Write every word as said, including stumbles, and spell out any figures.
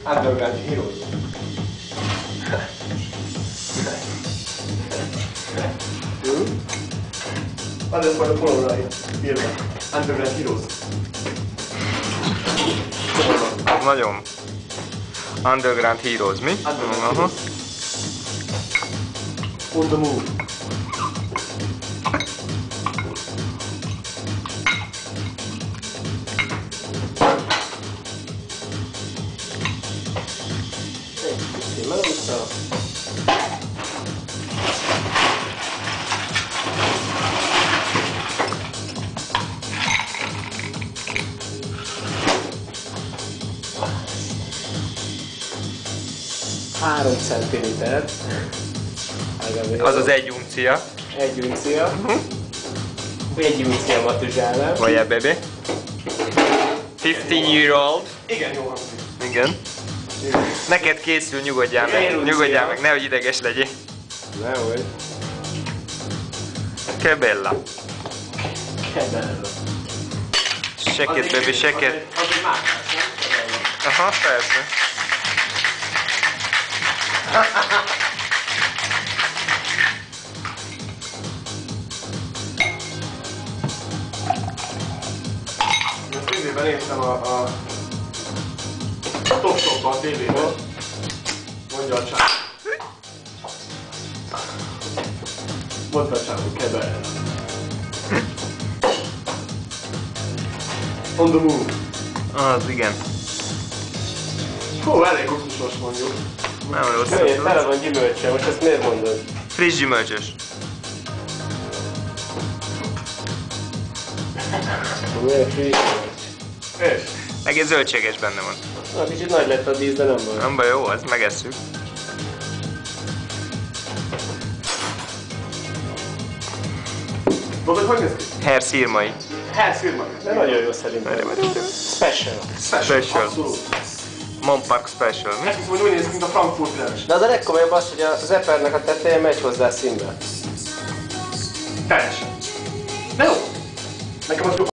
Underground Heroes. Adesso quando può dai, firma. Underground Heroes. Az nagyon. Underground Heroes, mi? Underground Aha. Heroes. On the move. Én már vissza. három centiméter. Az az egy uncia. Egy uncia. Egy uncia matuzsálám. Vagy a bebé. fifteen year old. Igen, jó hangzik. Igen. Neked készül, nyugodjál meg. Nyugodjál meg, nehogy ideges legyél. Nehogy. Che bella. Kedvelem. Shake it, baby, shake it. Az egy más, nem? Aha, persze. Most tévében néztem a, a Top Shop-ba a tévében. Mondja a csávó. Mondta a csávó, kedvelem. On the move. Az igen. Hú, elég kutusos mondjuk. Nem rossz. Kölyén, tele van gyümölcse, most ezt miért mondod? Friss gyümölcsös. Miért friss? És? Meg egy zöldséges benne van. Na, kicsit nagy lett a dísz, de nem baj. Nem baj, jó, azt megesszük. Tudod, hogy néz ki? Hair szírmai. Herszírmai. De nagyon jó szerintem. Special. Special. Abszolút. Monpark Special, mi? Ezt hiszem, hogy úgy néz ki, mint a Frankfurt leves. De az a legkomolyabb az, hogy a zepernek a teteje megy hozzá színbe. Teljesen. De jó. Nekem az